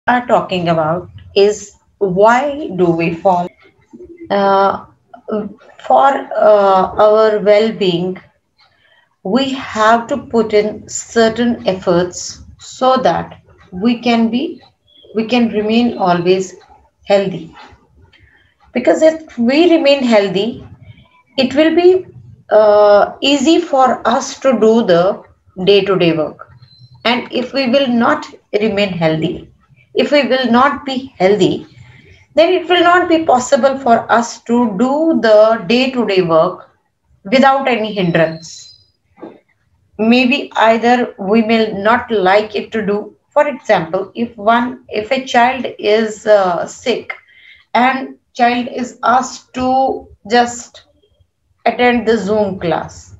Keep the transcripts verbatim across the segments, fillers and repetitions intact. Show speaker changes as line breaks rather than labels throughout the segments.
are talking about is why do we fall? Uh, for uh, our well-being, we have to put in certain efforts so that we can be, we can remain always healthy. Because if we remain healthy, it will be uh, easy for us to do the day-to-day work. And if we will not remain healthy, if we will not be healthy, then it will not be possible for us to do the day to day work without any hindrance. Maybe either we may not like it to do. For example, if one, if a child is uh, sick and child is asked to just attend the Zoom class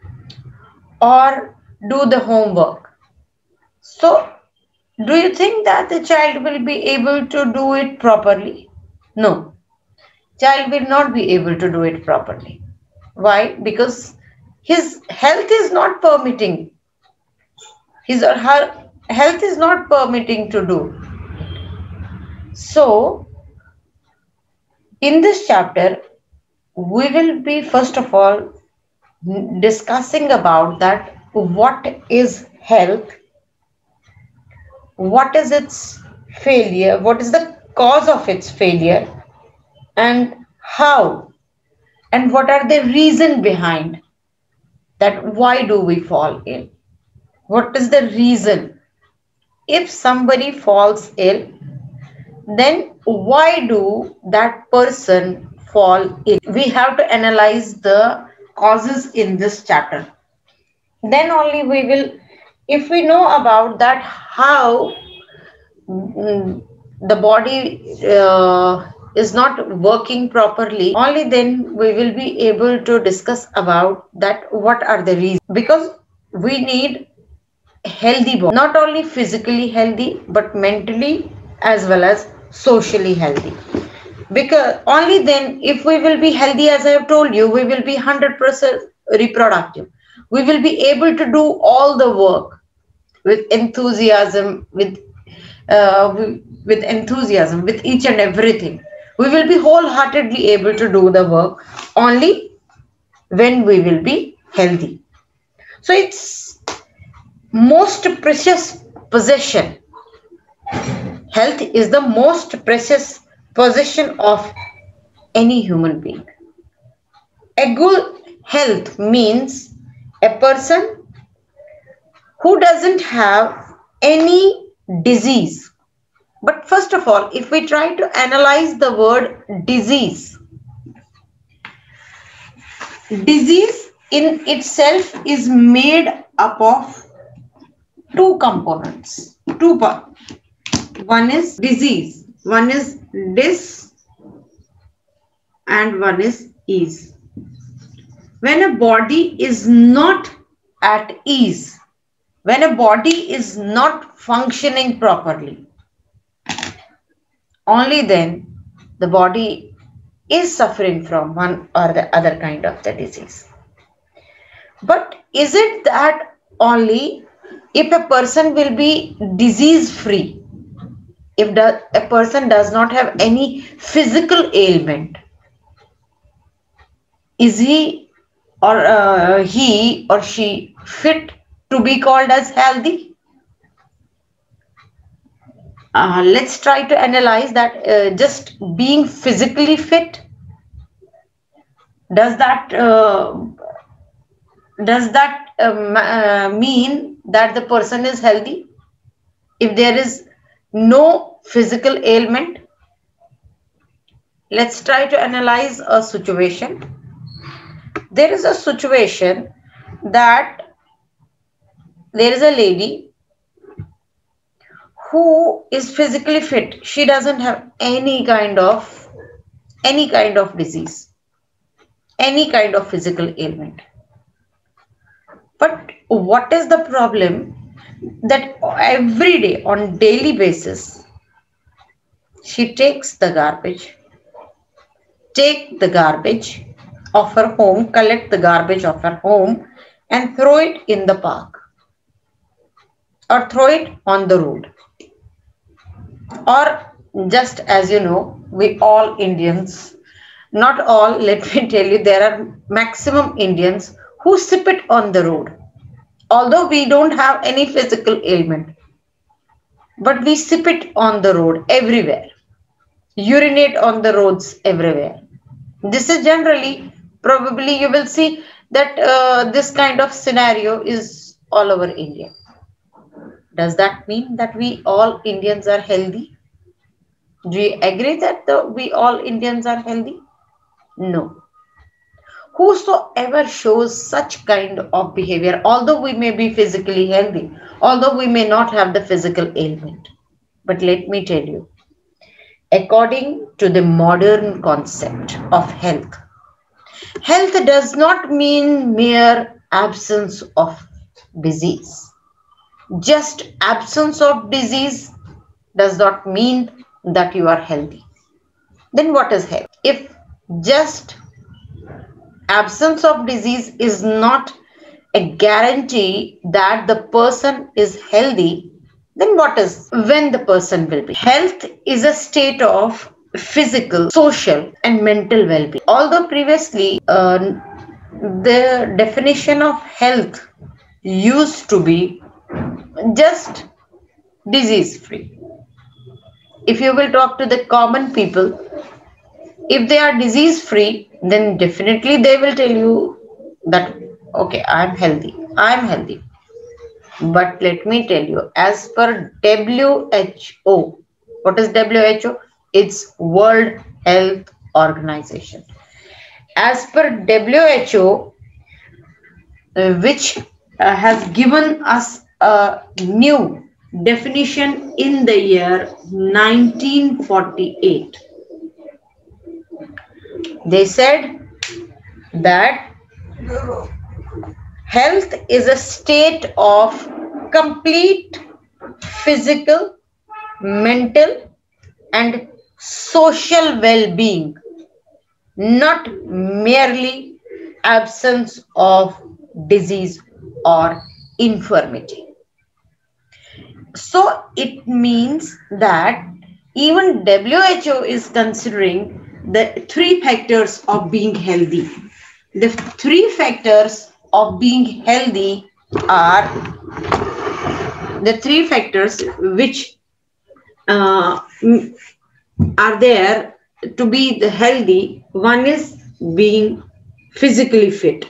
or do the homework. So, do you think that the child will be able to do it properly? No, child will not be able to do it properly. Why? Because his health is not permitting. His or her health is not permitting to do. So, in this chapter, we will be first of all discussing about that what is health, what is its failure, what is the cause of its failure, and how, and what are the reason behind that why do we fall ill. What is the reason? If somebody falls ill, then why do that person fall ill? We have to analyze the causes in this chapter. Then only we will, if we know about that, how mm, the body uh, is not working properly, only then we will be able to discuss about that what are the reasons. Because we need healthy body, not only physically healthy but mentally as well as socially healthy. Because only then, if we will be healthy, as I have told you, we will be one hundred percent reproductive. We will be able to do all the work with enthusiasm, with uh, with enthusiasm, with each and everything. We will be wholeheartedly able to do the work only when we will be healthy. So it's most precious possession. Health is the most precious possession of any human being. A good health means a person who doesn't have any disease. But first of all, if we try to analyze the word disease, disease in itself is made up of two components, two parts. One is disease, one is dis and one is ease. When a body is not at ease, when a body is not functioning properly, only then the body is suffering from one or the other kind of the disease. But is it that only if a person will be disease free, if the, a person does not have any physical ailment, is he or uh, he or she fit to be called as healthy? Uh, let's try to analyze that. Uh, just being physically fit, does that uh, does that um, uh, mean that the person is healthy? If there is no physical ailment, let's try to analyze a situation. There is a situation that there is a lady who is physically fit. She doesn't have any kind of any kind of disease, any kind of physical ailment. But what is the problem? That every day, on daily basis, she takes the garbage, take the garbage of her home, collect the garbage of her home and throw it in the park or throw it on the road. Or just as you know, we all Indians, not all, let me tell you, there are maximum Indians who sip it on the road. Although we don't have any physical ailment, but we sip it on the road everywhere, urinate on the roads everywhere. This is generally, probably you will see that uh, this kind of scenario is all over India. Does that mean that we all Indians are healthy? Do you agree that the, we all Indians are healthy? No. Whosoever shows such kind of behavior, although we may be physically healthy, although we may not have the physical ailment, but let me tell you, according to the modern concept of health, health does not mean mere absence of disease. Just absence of disease does not mean that you are healthy. Then what is health? If just absence of disease is not a guarantee that the person is healthy, then what is when the person will be? Health is a state of physical, social, and mental well-being. Although previously uh, the definition of health used to be just disease free. If you will talk to the common people, if they are disease free, then definitely they will tell you that, okay, I'm healthy, I'm healthy. But let me tell you, as per W H O, what is W H O? It's World Health Organization. As per W H O, uh, which uh, has given us a new definition in the year nineteen forty-eight. They said that health is a state of complete physical, mental, and social well-being, not merely absence of disease or infirmity. So it means that even W H O is considering the three factors of being healthy. The three factors of being healthy are the three factors which uh, are there to be the healthy. One is being physically fit.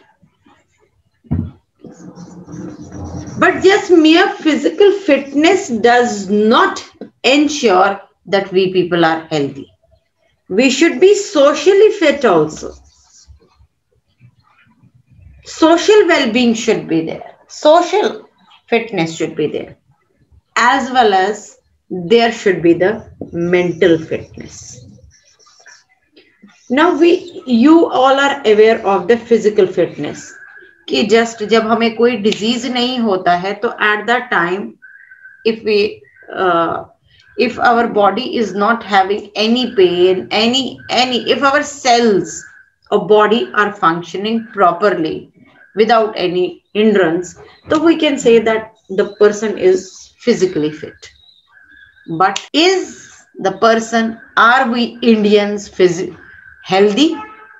But just mere physical fitness does not ensure that we people are healthy. We should be socially fit also. Social well-being should be there. Social fitness should be there. As well as there should be the mental fitness. Now we, you all are aware of the physical fitness. कि just जब हमें कोई disease नहीं होता है तो at that time if we uh, if our body is not having any pain, any any if our cells of body are functioning properly without any hindrance, so we can say that the person is physically fit. But is the person, are we Indians physically healthy?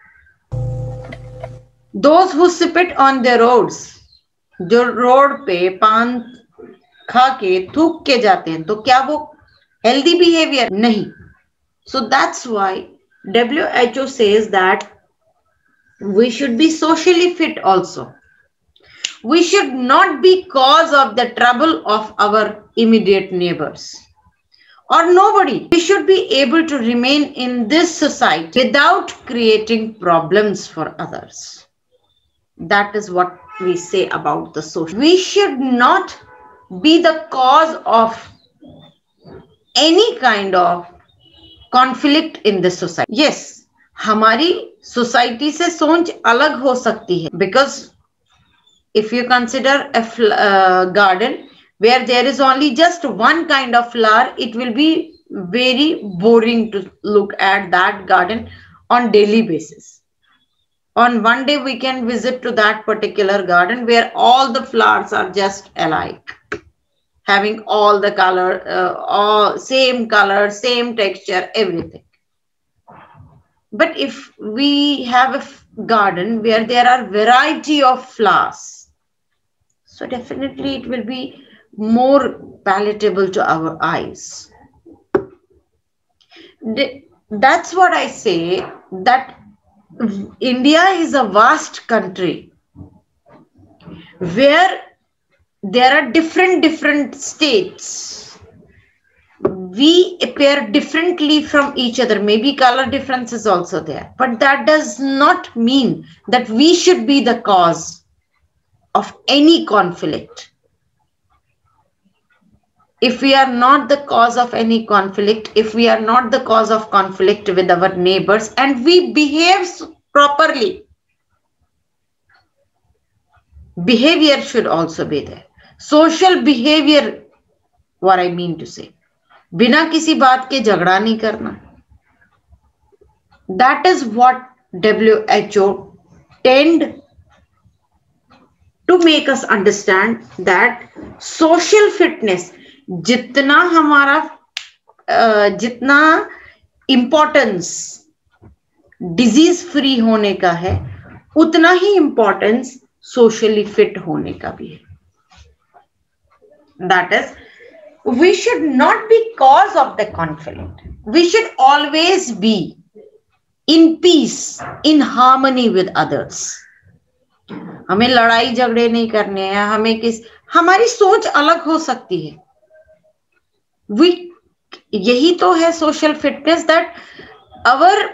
Those who sip it on the roads, जो road पे पान खा के थूक के जाते हैं, तो क्या वो healthy behavior? नहीं. So that's why W H O says that we should be socially fit also. We should not be cause of the trouble of our immediate neighbors or nobody. We should be able to remain in this society without creating problems for others. That is what we say about the social. We should not be the cause of any kind of conflict in the society. Yes, हमारी society से सोच अलग हो सकती है, because if you consider a uh, garden where there is only just one kind of flower, it will be very boring to look at that garden on daily basis. On one day we can visit to that particular garden where all the flowers are just alike. having all the color, uh, all same color, same texture, everything. But if we have a garden where there are variety of flowers, so definitely it will be more palatable to our eyes. That's what I say, that India is a vast country where there are different different states. We appear differently from each other. Maybe color difference is also there, but that does not mean that we should be the cause of any conflict. If we are not the cause of any conflict, if we are not the cause of conflict with our neighbors, and we behave properly, behavior should also be there. Social behavior, what I mean to say, बिना किसी बात के झगड़ा नहीं करना. That is what W H O tend to make us understand, that social fitness, जितना हमारा uh, जितना importance disease free होने का है, उतना ही importance socially fit होने का भी है. That is, we should not be cause of the conflict. We should always be in peace, in harmony with others. हमें लड़ाई झगड़े नहीं करने हैं. हमें किस हमारी सोच अलग हो सकती है. We, यही तो है social fitness, that our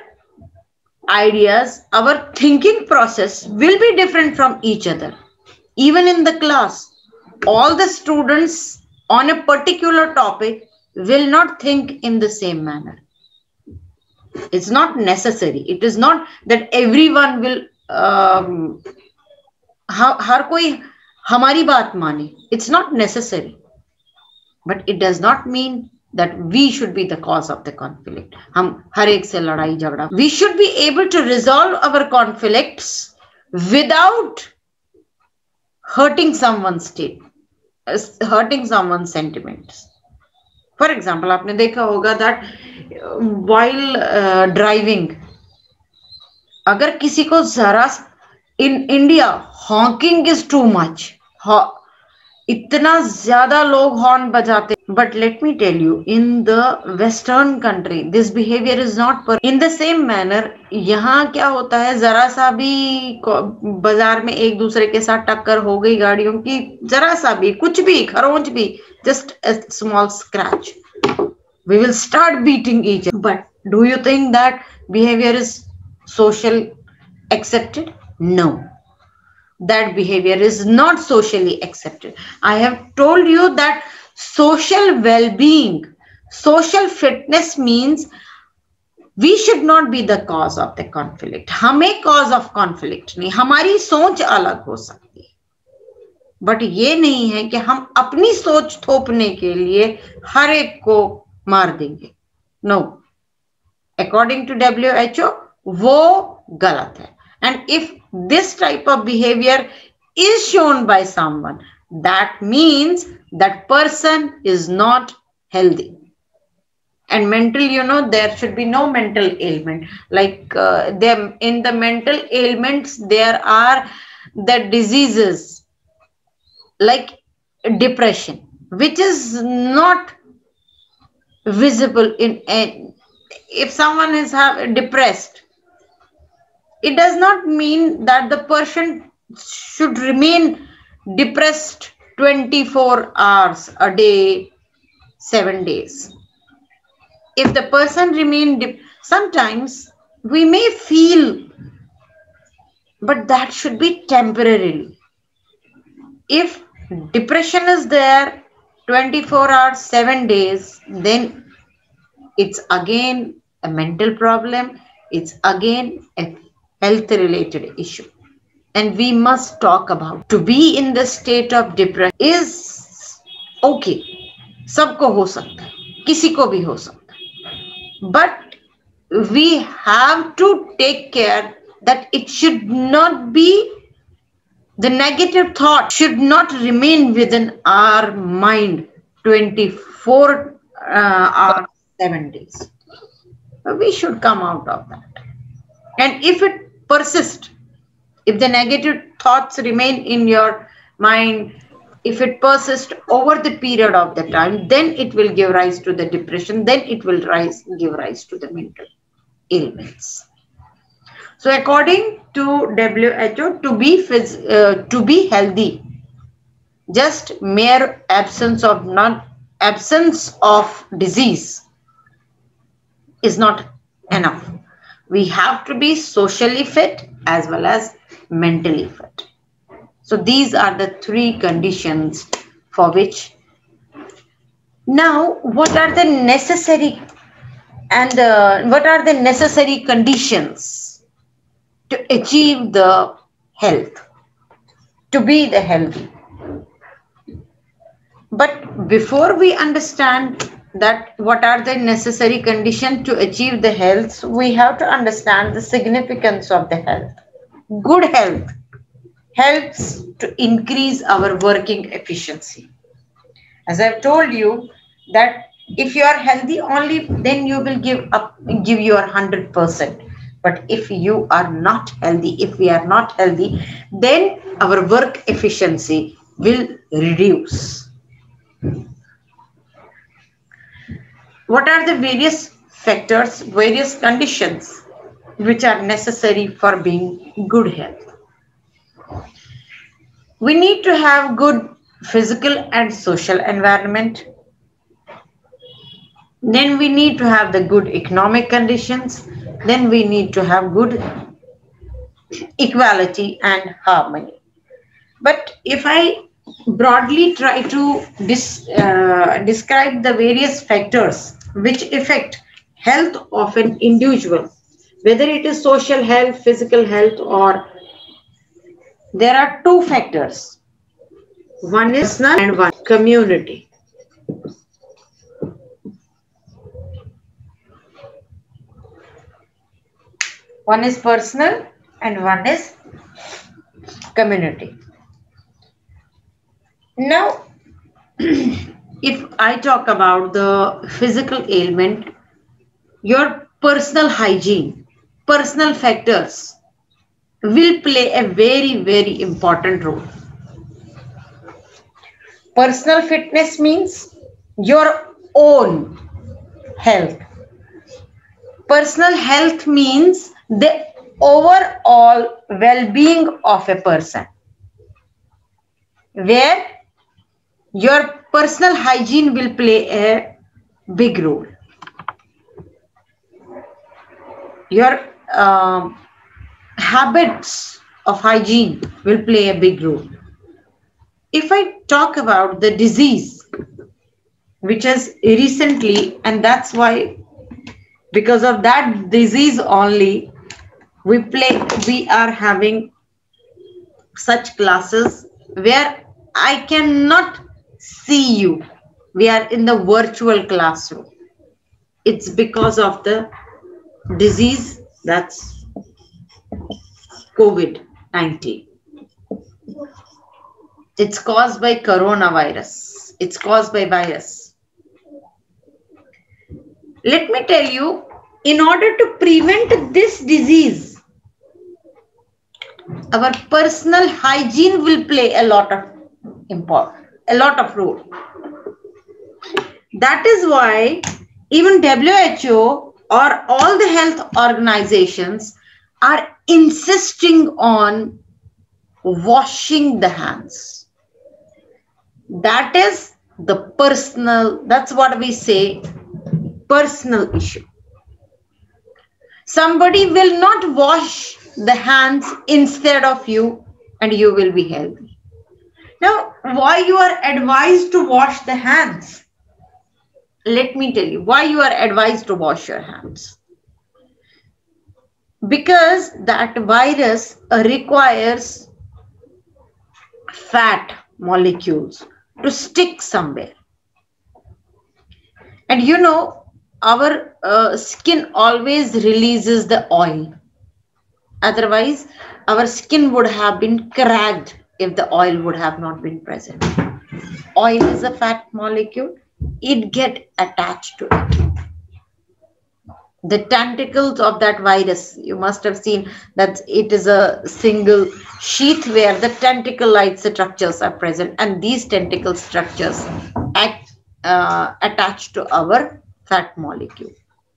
ideas, our thinking process will be different from each other. Even in the class, all the students on a particular topic will not think in the same manner. It's not necessary. It is not that everyone will um, हर कोई हमारी बात माने. It's not necessary. But it does not mean that we should be the cause of the conflict. हम हर एक से लड़ाई झगड़ा. We should be able to resolve our conflicts without hurting someone's state, hurting someone's sentiments. For example, आपने देखा होगा that while uh, driving, अगर किसी को जरा, in India, honking is too much. इतना ज्यादा लोग हॉर्न बजाते. But let me tell you, in the western country, this behavior is not per. In the same manner, यहाँ क्या होता है, जरा सा भी बाजार में एक दूसरे के साथ टक्कर हो गई गाड़ियों की, जरा सा भी, कुछ भी, खरोंच भी, just a small scratch, we will start beating each other. But do you think that behavior is social accepted? No. That behavior is not socially accepted. I have told you that social well-being, social fitness means we should not be the cause of the conflict. हमें cause of conflict नहीं, हमारी सोच अलग हो सकती है, but ये नहीं है कि हम अपनी सोच थोपने के लिए हर एक को मार देंगे. No. According to W H O, वो गलत है. And if this type of behavior is shown by someone, that means that person is not healthy. And mental, you know, there should be no mental ailment. Like uh, them in the mental ailments, there are the diseases like depression, which is not visible in, in if someone is have, depressed. It does not mean that the person should remain depressed twenty-four hours a day, seven days. If the person remain, sometimes we may feel, but that should be temporarily. If depression is there twenty-four hours, seven days, then it's again a mental problem. It's again a health related issue, and we must talk about. To be in the state of depression is okay, सबको हो सकता है, किसी को भी हो सकता है, but we have to take care that it should not be, the negative thought should not remain within our mind twenty-four uh, hours, seven days. We should come out of that. And if it persists, if the negative thoughts remain in your mind, if it persists over the period of the time, then it will give rise to the depression, then it will rise, give rise to the mental ailments. So according to W H O, to be, phys uh, to be healthy, just mere absence of non absence of disease is not enough. We have to be socially fit as well as mentally fit. So these are the three conditions for which. Now, what are the necessary and uh, what are the necessary conditions to achieve the health, to be the healthy? But before we understand that what are the necessary conditions to achieve the health, we have to understand the significance of the health. Good health helps to increase our working efficiency. As I've told you that if you are healthy only, then you will give up, give your one hundred percent. But if you are not healthy, if we are not healthy, then our work efficiency will reduce. What are the various factors, various conditions which are necessary for being good health? We need to have good physical and social environment. Then we need to have the good economic conditions. Then we need to have good equality and harmony. But if I broadly try to dis, uh, describe the various factors which affect health of an individual, whether it is social health, physical health, or there are two factors. One is personal and one community. One is personal and one is community. Now, if I talk about the physical ailment, your personal hygiene, personal factors will play a very, very important role. Personal fitness means your own health. Personal health means the overall well-being of a person, where your personal hygiene will play a big role. Your uh, habits of hygiene will play a big role. If I talk about the disease, which is recently, and that's why, because of that disease only, we play, we are having such classes where I cannot see you. We are in the virtual classroom. It's because of the disease, that's COVID nineteen. It's caused by coronavirus. It's caused by virus. Let me tell you, in order to prevent this disease, our personal hygiene will play a lot of important, a lot of role. That is why even W H O or all the health organizations are insisting on washing the hands. That is the personal, that's what we say, personal issue. Somebody will not wash the hands instead of you and you will be healthy. Now, why you are advised to wash the hands? Let me tell you why you are advised to wash your hands. Because that virus requires fat molecules to stick somewhere. And you know, our uh, skin always releases the oil. Otherwise, our skin would have been cracked if the oil would have not been present. Oil is a fat molecule. It get attached to it. The tentacles of that virus, you must have seen that it is a single sheath where the tentacle-like structures are present, and these tentacle structures act uh, attached to our fat molecule.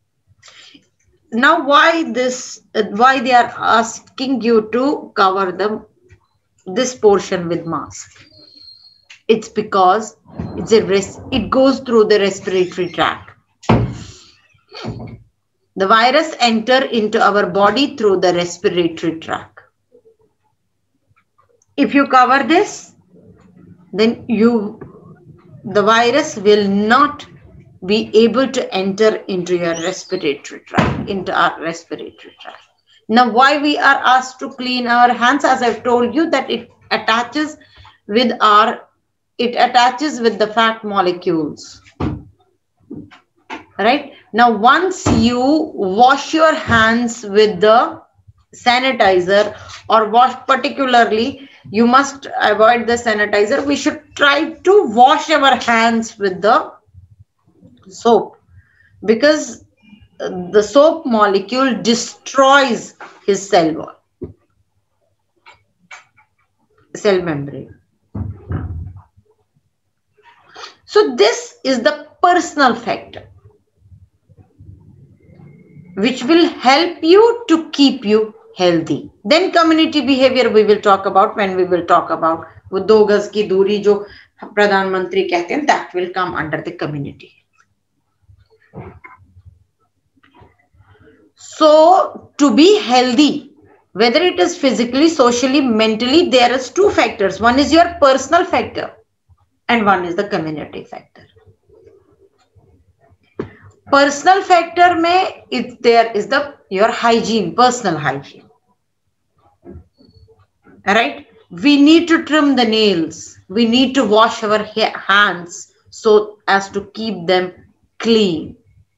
Now, why this? Why they are asking you to cover them this portion with mask? It's because it's a res it goes through the respiratory tract. The virus enter into our body through the respiratory tract. If you cover this, then you the virus will not be able to enter into your respiratory tract, into our respiratory tract. Now, why we are asked to clean our hands? As I've told you, that it attaches with our, it attaches with the fat molecules. Right? Now, once you wash your hands with the sanitizer, or wash particularly, you must avoid the sanitizer. We should try to wash our hands with the soap, because the soap molecule destroys his cell wall, cell membrane. So this is the personal factor which will help you to keep you healthy. Then community behavior we will talk about when we will talk about वो दो गज की दूरी जो प्रधानमंत्री कहते हैं, that will come under the community. So to be healthy, whether it is physically, socially, mentally, there is two factors. One is your personal factor and one is the community factor. Personal factor में if there is the your hygiene, personal hygiene. Right? We need to trim the nails. We need to wash our hands so as to keep them clean.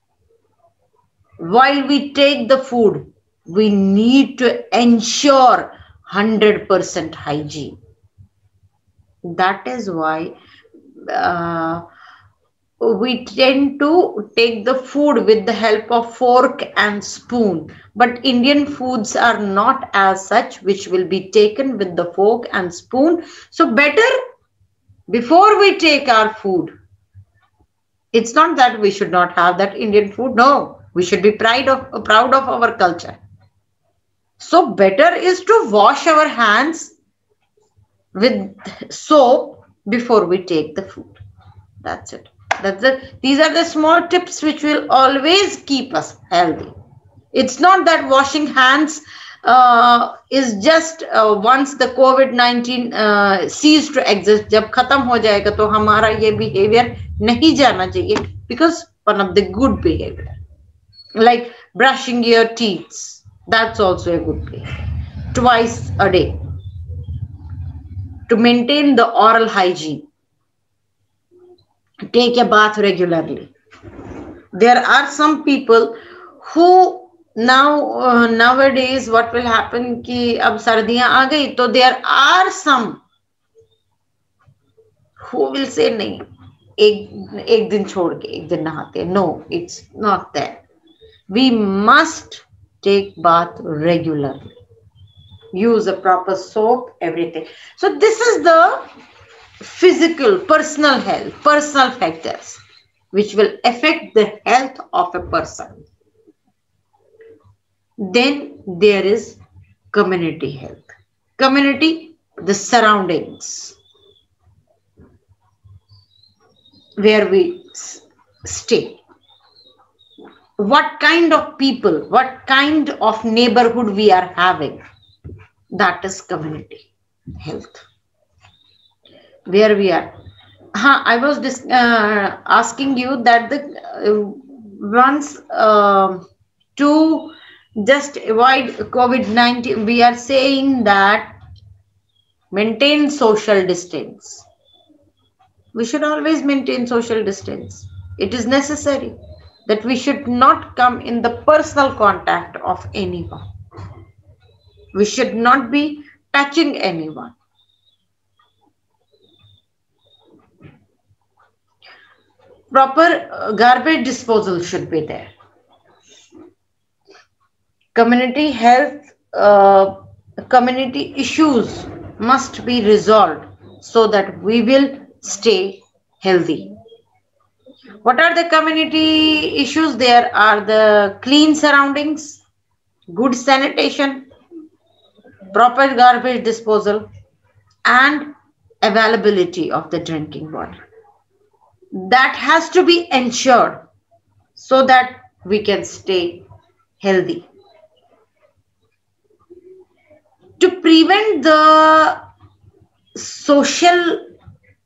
While we take the food, we need to ensure one hundred percent hygiene. That is why uh, we tend to take the food with the help of fork and spoon. But Indian foods are not as such, which will be taken with the fork and spoon. So better before we take our food, it's not that we should not have that Indian food. No, we should be proud of, proud of our culture. So better is to wash our hands with soap before we take the food. That's it. That's it. These are the small tips which will always keep us healthy. It's not that washing hands uh, is just uh, once the COVID nineteen uh, ceased to exist. जब खत्म हो जाएगा तो हमारा ये behavior नहीं जाना चाहिए, because one of the good behavior, like brushing your teeth, that's also a good behavior. Twice a day to maintain the oral hygiene. Take a bath regularly. There are some people who now uh, nowadays what will happen कि अब सर्दियां आ गई तो there are some who will say नहीं एक एक दिन छोड़ के एक दिन नहाते. No, it's not that. We must take bath regularly. Use a proper soap, everything. So this is the physical, personal health, personal factors which will affect the health of a person. Then there is community health. Community, the surroundings where we stay. What kind of people, what kind of neighborhood we are having, that is community health. Where we are. Huh, I was uh, asking you that the uh, once uh, to just avoid COVID nineteen, we are saying that maintain social distance. We should always maintain social distance. It is necessary that we should not come in the personal contact of anyone. We should not be touching anyone. Proper uh, garbage disposal should be there. Community health, uh, community issues must be resolved so that we will stay healthy. What are the community issues? There are the clean surroundings, good sanitation, proper garbage disposal, and availability of the drinking water. That has to be ensured so that we can stay healthy. To prevent the social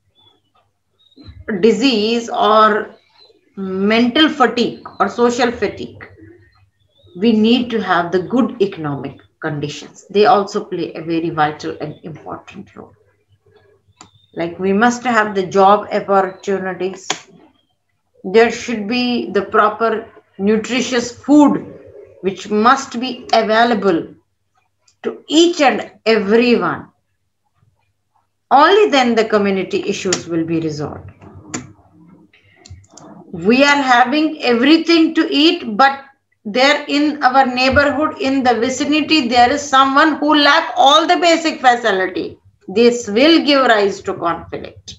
disease or mental fatigue or social fatigue, we need to have the good economic conditions. They also play a very vital and important role. Like we must have the job opportunities. There should be the proper nutritious food which must be available to each and everyone. Only then the community issues will be resolved. We are having everything to eat, but there in our neighborhood, in the vicinity, there is someone who lack all the basic facility. This will give rise to conflict.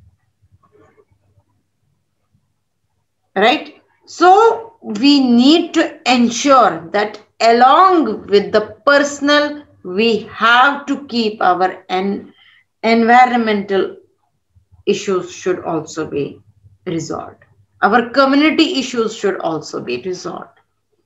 Right? So we need to ensure that along with the personal, we have to keep our en environmental issues should also be resolved. Our community issues should also be resolved.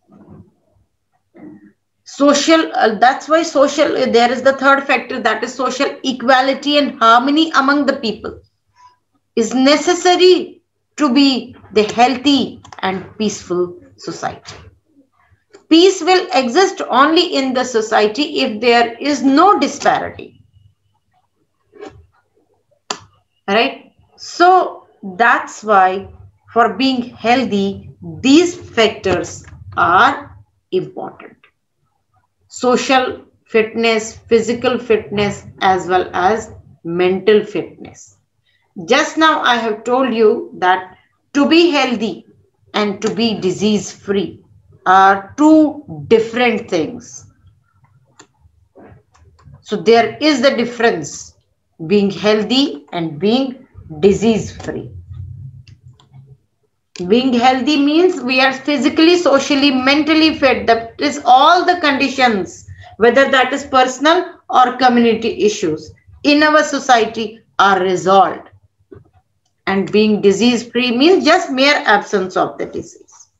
Social, uh, that's why social, uh, there is the third factor, that is social equality and harmony among the people is necessary to be the healthy and peaceful society. Peace will exist only in the society if there is no disparity. Right? So that's why for being healthy, these factors are important. Social fitness, physical fitness, as well as mental fitness. Just now I have told you that to be healthy and to be disease free are two different things. So there is the difference being healthy and being disease free. Being healthy means we are physically, socially, mentally fit. That is all the conditions, whether that is personal or community issues in our society are resolved. And being disease free means just mere absence of the disease.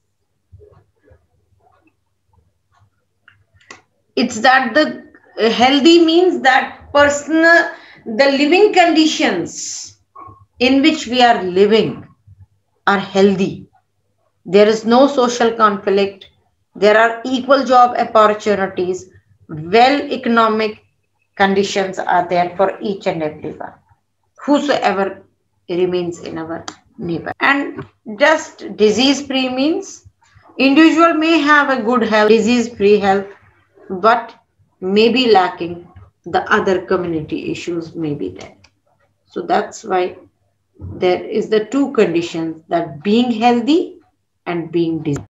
It's that the healthy means that personal, the living conditions in which we are living are healthy. There is no social conflict. There are equal job opportunities. Well economic conditions are there for each and everyone, whosoever remains in our neighbor. And just disease free means individual may have a good health, disease free health, but may be lacking the other community issues may be there. So that's why there is the two conditions, that being healthy and being disease.